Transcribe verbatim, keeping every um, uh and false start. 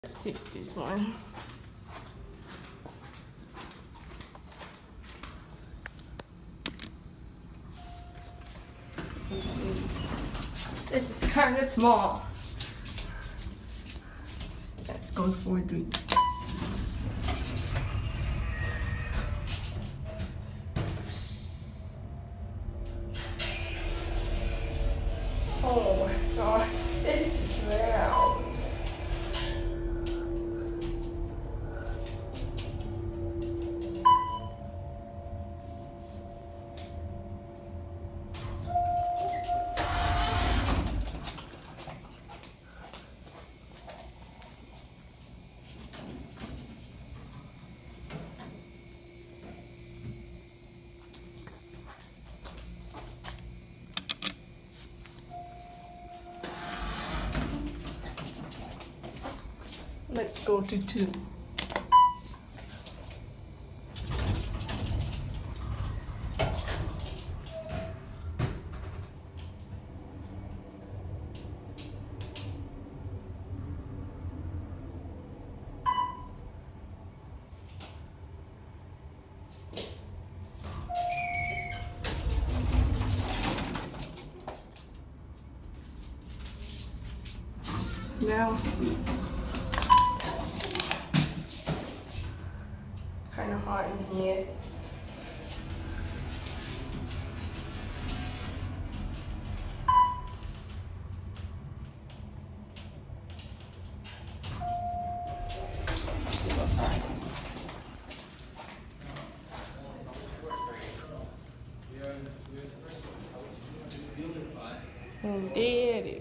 Let's take this one. This is kind of small. Let's go for three. Oh my god, this is loud. Let's go to two. Now see. Kind of hot in here. And there it is.